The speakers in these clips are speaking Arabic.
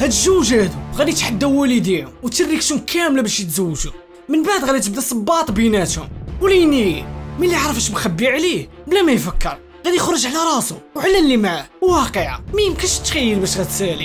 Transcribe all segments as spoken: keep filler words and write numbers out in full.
هاد الجوج هادو غادي يتحداو والديهم وتريكسيون كامله باش يتزوجوا. من بعد غادي تبدا صباط بيناتهم، وليني ملي عرف اش مخبي عليه بلا ما يفكر غادي يخرج على راسو وعلى اللي معاه. واقعه ما يمكنش تخيل باش غتسالي.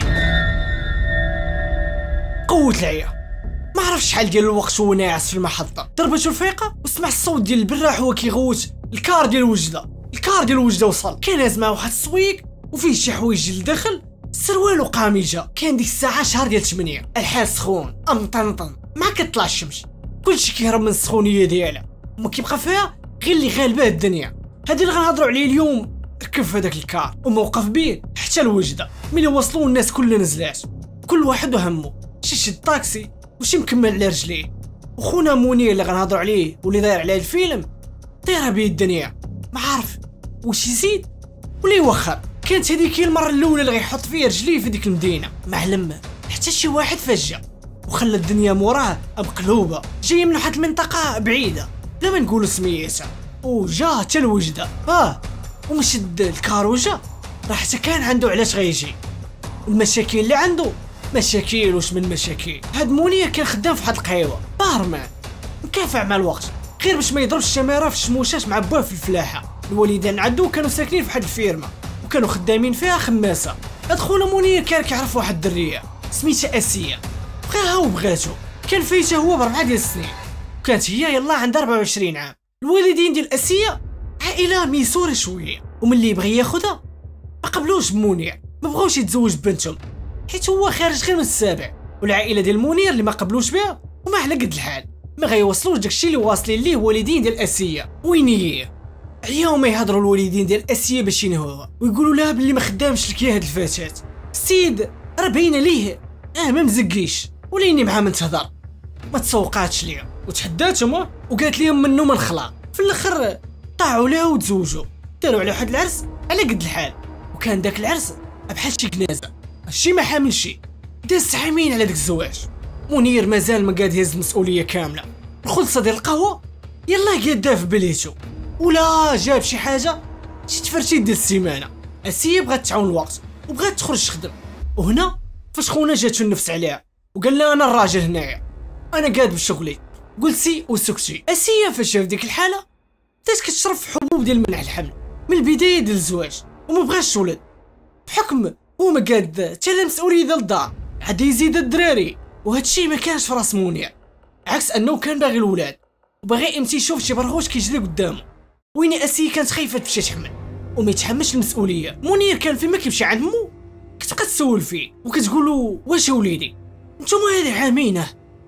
قوت العيا ما عرفش شحال ديال الوقت وهو ناعس في المحطه، ضربته الفيقه وسمع الصوت ديال البراح وهو كيغوت الكار ديال وجده. الكار ديال وجده وصل، كان هاز معاه واحد السويق وفيه شي حوايج للداخل، السروال وقاميجه. كان ديك الساعه شهر ديال ثمانية، الحال سخون امطنطن ما كتطلع الشمس، كلشي كيهرب من السخونيه ديالها وما كيبقى فيها غير اللي غالبه الدنيا. هادي اللي غنهضروا عليه اليوم ركب في هذاك الكار وموقف به حتى الوجده. ملي وصلوا الناس كلها نزلات، كل واحد وهمه، شي شد طاكسي وشي مكمل على رجليه. وخونا منير اللي غنهضروا عليه واللي داير عليه الفيلم طيره به الدنيا، ما عارف واش يزيد ولا يوخر. كانت هذيك هي المره الاولى اللي غيحط فيها رجليه في ديك المدينه، ما علم حتى شي واحد فجا وخلى الدنيا موراه مقلوبه. جاي من واحد المنطقه بعيده بلا ما نقولوا سميتها، وجا حتى الوجده اه ومشد الكاروجه راه حتى كان عنده علاش غيجي. المشاكل اللي عنده مشاكل واش من مشاكل. هاد منير كان خدام في واحد القهيوه بارمان مكافع مع الوقت غير باش ما يضربش الشماره في الشموشات مع باه في الفلاحه. الوالدين عندو كانوا ساكنين في واحد الفيرما وكانوا خدامين فيها خماسه. هاد خونا منير كان كيعرف واحد الدريه سميتها اسيه، بغاها وبغاتو. كان فايته هو بربعه ديال السنين وكانت هي يلاه عندها أربعة وعشرين عام. الوالدين ديال اسيه عائله ميسوره شويه، وملي يبغي ياخذها ما قبلوش بمنير، ما بغاوش يتزوج بنتهم حيت هو خارج غير من السابع. والعائله ديال منير اللي ما قبلوش بها وما على قد الحال ما غيوصلوش داكشي اللي واصلين ليه الوالدين ديال اسيه. وين هي عياو ما يهضروا الوالدين ديال اسيه باش ينهوها ويقولوا لها باللي ما خدامش لك هاد الفتاه. السيد راه باينه ليه اه ما مزكيش وليني معاه من تهضر، ما تسوقاتش ليهم وتحداتهم وقالت لهم منو من خلا. في الاخر طاعوا لها وتزوجوا، داروا على واحد العرس على قد الحال. وكان داك العرس بحال شي كنازه، هادشي ما حامل شي. داز عامين على داك الزواج، منير مازال ما قاد يهز المسؤوليه كامله. الخلصه ديال القهوه يلا قادها في بليتو ولا جاب شي حاجه شي تفرتيت ديال السيمانه. اسيه بغات تعاون الوقت وبغات تخرج تخدم، وهنا فاش خونا جاتو النفس عليها وقال لها انا الراجل هنايا انا قاد بشغلي قلتي وسكتي. اسيه فاش شاف ديك الحاله بدات كتشرب في حبوب ديال منع الحمل من البدايه ديال الزواج وما بغاش تولد، بحكم هو ما قاد حتى لا مسؤوليه ديال الدار عاد يزيد الدراري. وهادشي ما كانش في راس منير، عكس انه كان باغي الولاد وباغي امتى يشوف شي برغوش كيجري قدامه. وين اسيه كانت خايفه تمشي تحمل وما يتحملش المسؤوليه. منير كان فيما كيمشي عند مو كتبقى تسول فيه وكتقول له واش وليدي نتوما هذه عامينه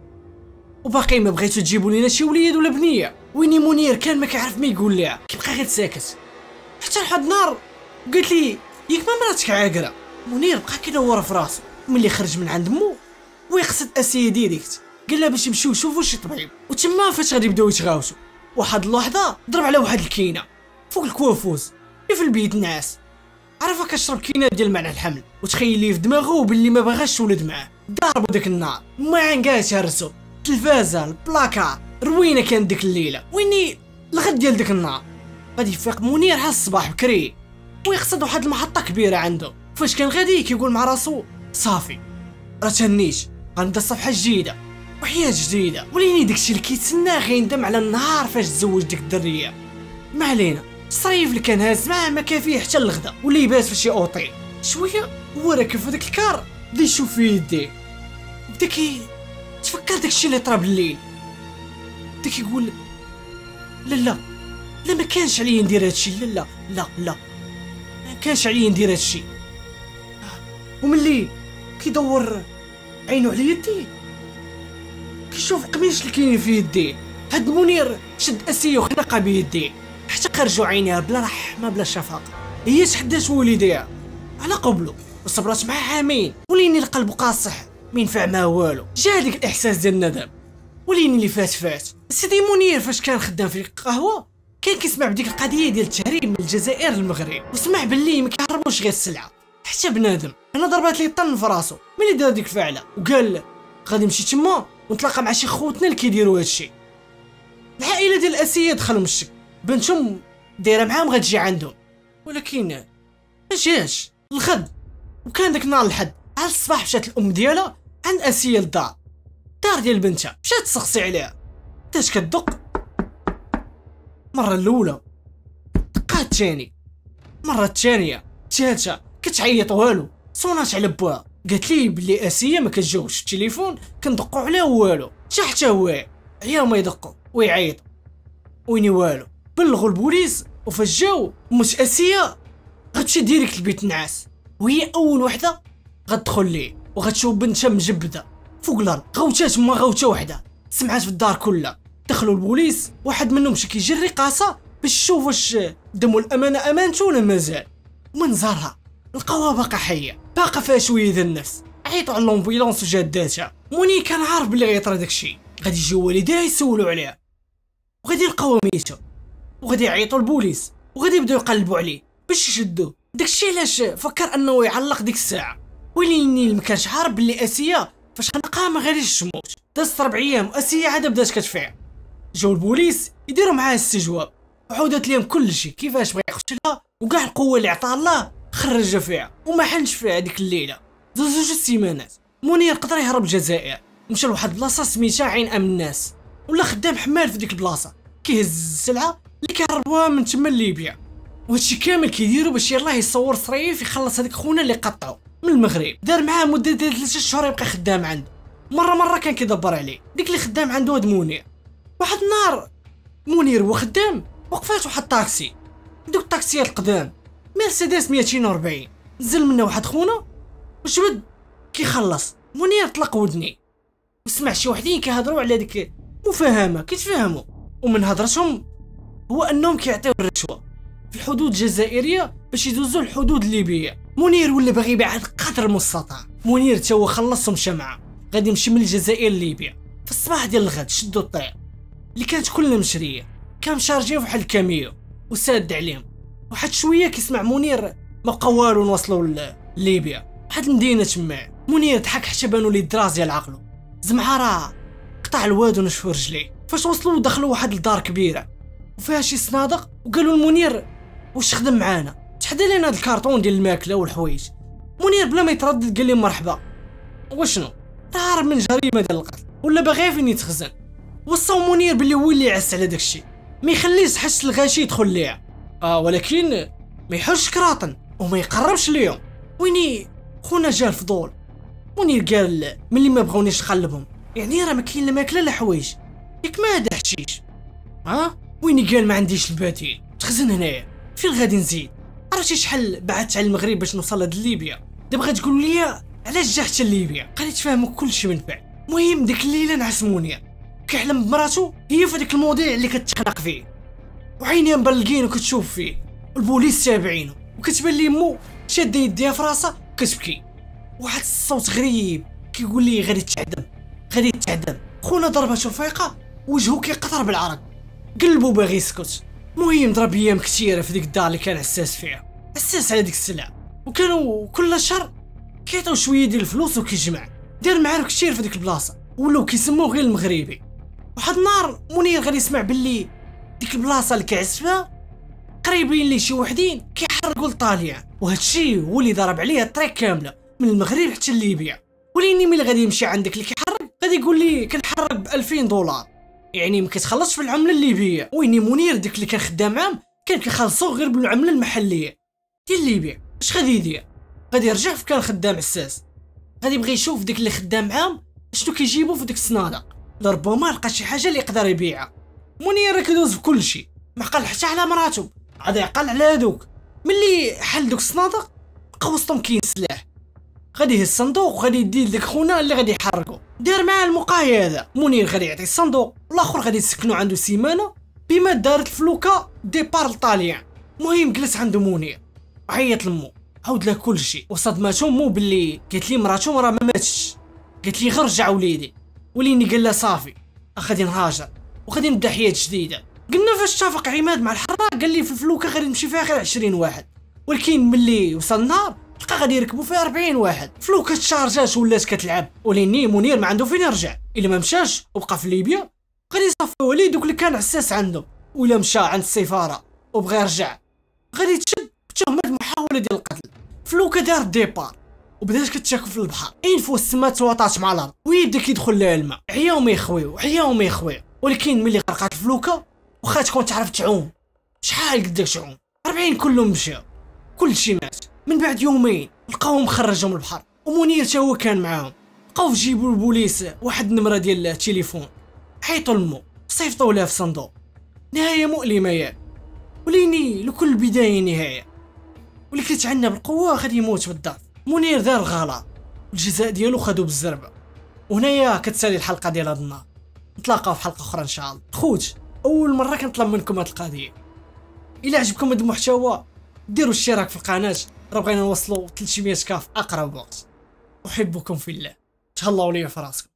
وباقي ما بغيتو تجيبوا لينا شي وليد ولا بنيه. ويني منير كان ما كيعرف ما يقول لها، كيبقى غير ساكت حتى لحد نهار قالت لي ياك ما مراتك عاقره. منير بقى كيدور في راسو، ملي خرج من عند مو ويقصد اسيه ديريكت قال لها باش يمشيو يشوفوا شي طبيب. وتما فاش غادي يبداو يتغاوتوا واحد اللحظه ضرب على واحد الكينه فوق الكوافوز اللي في البيت الناس. عرفها كتشرب كينه ديال منع الحمل وتخيل ليه في دماغه باللي ما باغاش تولد معاه. ضربوا داك النهار ما عنقاش هرسو التلفازه البلاكار روينه كانت ديك الليله. ويني الغد ديال ديك النهار غادي يفيق منير على الصباح بكري ويقصد واحد المحطه كبيره عنده. فاش كان غادي كيقول مع راسو صافي راه تهنيت غنبدا صفحه جديده وحياه جديده. وليني داكشي اللي كيتسناه غيندم على النهار فاش تزوج ديك الدريه. ما علينا، الصريف اللي كان هاز معاه ما كافيه حتى الغدا واللي يبات في شي اوطيل. شويه هو راكب في داك الكار بدا يشوف في يديه بدا كي تفكر داكشي اللي طرا بالليل. بدا كيقول لا لا لا ما كانش عليا ندير هادشي، لا لا لا لا ما كانش عليا ندير هادشي. وملي كيدور عينو على يدي كيشوف قميص اللي كاين في يديه. هاد منير شد اسيه وخنقها بيديه حتى خرجوا عينيها بلا رحمه بلا شفقه. هي تحدات وليديها على قبلو وصبرت معاه عامين. وليني القلب قاصح ما ينفع معاه والو. جا ديك الاحساس ديال الندم. وليني اللي فات فات. سيدي منير فاش كان خدام في القهوه كان كيسمع بديك القضيه ديال التهريب من الجزائر للمغرب وسمع باللي ما كيهربوش غير السلعه حتى بنادم. انا ضربات لي طن في راسو ملي دار ديك الفعله وقال غادي نمشي تما ونتلاقى مع شي خوتنا اللي كيديروا هادشي. العائله ديال اسيه دخلوا من الشك، بنتهم دايره معاهم غتجي عندهم ولكن ما جاش الغد. وكان داك النهار الحد على الصباح مشات الام ديالها عند اسيه للدار الدار ديال بنتها، مشات تسقسي عليها، بدات كتدق المره الاولى، دقات الثاني، المره الثانيه، الثالثه، كتعيط والو، صونات على باها، قالت لي بلي اسيه ما كتجاوبش في التليفون، كندقوا عليها والو، تا حتى هو عيا ما يدقوا ويعيطوا ويني والو. بلغوا البوليس وفاش جاو مش اسيه غتمشي ديريكت لبيت النعاس، وهي اول وحده غتدخل ليه وغتشوف بنتها مجبده فوق الارض، غوتات ما غوته وحده، سمعات في الدار كلها. دخلوا البوليس، واحد منهم مشى كيجري قاصه باش يشوف واش دمو الامانه امانته ولا مازال. ومن زارها لقاوها باقا حيه، باقا فيها شويه ديال النفس. عيطوا على لومبيلونس وجات داتها. موني كان عارف بلي غيطرى داكشي، غادي يجيو والديها يسولوا عليها وغادي يلقاوها ميته، وغادي يعيطوا البوليس وغادي يبداو يقلبوا عليه باش يشدوه. داكشي علاش فكر انه يعلق ديك الساعه، وليني ما كانش عارف بلي اسيه فاش خنقها ما غاديش تموت. دازت ربع ايام اسيه عاد بدات كتفيق. جاو البوليس يديروا معاها الاستجواب وعاودت لهم كلشي كيفاش بغى يقتلها، وكاع القوه اللي عطاها الله خرجها فيها وما حنش فيها هذيك الليله. زوج جوج سيمانات منير قدر يهرب الجزائر، مشى لواحد البلاصه سميتها عين ام الناس، ولا خدام حمال في ديك البلاصه كيهز السلعه اللي كيهربوها من تما ليبيا. وهادشي كامل كيديروا باش يلاه يصور صريف يخلص هذيك خونا اللي قطعو من المغرب. دار معاه مده ديال ثلاثة شهور يبقى خدام عنده، مره مره كان كيدبر عليه. ديك اللي خدام عنده هاد منير. واحد النهار منير هو خدام وقفات واحد الطاكسي، دوك الطاكسيات القدام مرسيدس مئتين وأربعين، نزل منه واحد خونا وجبد كيخلص. منير طلق ودني وسمع شي وحدين كيهضروا على ديك مفاهمه كيتفاهموا، ومن هضرتهم هو انهم كيعطيو الرشوه في الحدود الجزائريه باش يدوزوا الحدود الليبيه. منير ولا باغي يبعد قدر المستطاع. منير تا هو خلص ومشى معاه، غادي يمشي من الجزائر لليبيا. في الصباح ديال الغد شدوا الطير اللي كانت كلها مشريه، كان مشارجين في واحد الكاميو وساد عليهم. واحد شويه كيسمع منير ما بقى والو نوصلوا لليبيا، واحد المدينه تما. منير ضحك حتى بانوا ليه الدراز ديال عقلو، زعما راه قطع الواد ونشفوا رجليه. فاش وصلوا دخلوا واحد الدار كبيره وفيها شي صنادق، وقالوا لمنير واش خدم معانا تحدى لنا هاد الكارطون ديال الماكله والحوايج. منير بلا ما يتردد قال لهم مرحبا. وشنو راه هارب من جريمه ديال القتل ولا باغي فين يتخزن. وصاو منير بلي هو اللي يعس على داكشي، ما يخليش حس الغاشي يدخل ليها. اه ولكن ما يحرش كراطن وما يقربش ليهم. ويني خونا جا الفضول. منير قال ملي ما بغاونيش نقلبهم يعني راه ما كاين لا ماكله لا حوايج، ياك ما هذا حشيش. ها ويني قال ما عنديش البديل، تخزن هنايا فين غادي نزيد. عرفتي شحال بعثت على المغرب باش نوصل لهاد ليبيا، دابا غتقول لي علاش جا حتى ليبيا. غادي تفهموا كلشي من بعد. المهم ديك الليله نعس منير كيحلم بمراتو هي في ديك الموضوع اللي كتخنق فيه، وعينيها مبلقين وكتشوف فيه، والبوليس تابعينه، وكتبان لي مو شاده يديها في راسها كتبكي. واحد الصوت غريب كيقول لي غادي تعدم غادي تعدم. خونا ضربته فايقه وجهه كيقطر بالعرق، قلبو باغي يسكت. المهم ضرب ايام كثيره في ديك الدار اللي كان عساس فيها، عساس على ديك السلعه، وكانوا كل شهر كيعطيو شويه ديال الفلوس وكيجمع. دار معارف كثير في ديك البلاصه ولاو كيسموه غير المغربي. واحد النهار منير غادي يسمع باللي ديك البلاصه اللي كيعس فيها قريبين ليه شي وحدين كيحرقوا لطاليان، وهادشي هو اللي ضرب عليه الطريق كامله من المغرب حتى لليبيا. وليني ملي غادي يمشي عندك اللي كيحرق غادي يقول لي كنحرق ب ألفين دولار، يعني ما كتخلصش في العمله الليبيه. ويني منير ديك اللي كان خدام معاهم كان كيخلصوا غير بالعمله المحليه ديال ليبيا. اش غادي يدير؟ غادي يرجع في كان خدام عساس، غادي يبغي يشوف ديك اللي خدام معاهم شنو كيجيبوا في ديك الصنادق، ربما لقى شي حاجه اللي يقدر يبيعها. منير كيدوز في كل شيء، ما عقل حتى على مراتو، غادي يعقل على هادوك. ملي حل دوك الصنادق بقى وسطهم كاين سلاح، غادي يهز الصندوق وغادي يدي لداك خونا اللي غادي يحركو. دار معاه المقايضه، منير غادي يعطي الصندوق والاخر غادي يسكنوا عنده سيمانه بما دارت الفلوكه ديبار لطاليان. المهم جلس عنده منير عيط لمو، عاود له كلشي، وصدماتو مو باللي قالت لي مراتو راه ما ماتش، قالت لي غير رجع وليدي. وليني قال لها صافي غادي نهاجر وغادي نبدا حياه جديده. قلنا فاش اتفق عماد مع الحراق قال لي في الفلوكه غادي نمشي فيها غير عشرين واحد، ولكن ملي وصل النهار لقى غادي يركبوا فيها أربعين واحد. فلوكه تشارجات ولات كتلعب، وليني منير ما عنده فين يرجع. الا ما مشاش وبقى في ليبيا غادي يصفيو عليه دوك اللي كان عساس عنده، ولا مشى عند السفاره وبغى يرجع غادي يتشد بتهمه المحاوله ديال القتل. فلوكه دار ديبار وبدات كتشاكل في البحر. عين فوق السما تواطات مع الارض ويبدا كيدخل لها الماء. عياو ما يخويو عياو ما يخويو، ولكن ملي غرقات الفلوكه واخا تكون تعرف تعوم شحال قدك تعوم أربعين كلهم مشاو كلشي مات. من بعد يومين لقاوهم خرجهم من البحر ومنير تا هو كان معاهم. بقاو يجيبوا البوليس واحد النمره ديال التليفون، حيطوا لمو صيفطوا لها في صندوق. نهايه مؤلمه ياك، وليني لكل بدايه نهايه، واللي كيتعنى بالقوه غادي يموت بالضعف. منير دار الغلط والجزاء ديالو خدو بالزربه. وهنايا كتسالي الحلقه ديال هذا النهار. نتلاقاو في حلقه اخرى ان شاء الله. خوت اول مره كنطلب منكم هذه القضيه، الا عجبكم هذا المحتوى ديروا اشتراك في القناه، راه بغينا نوصلوا ثلاثمية كاف اقرب وقت. احبكم في الله، تهلاو ليا في راسكم.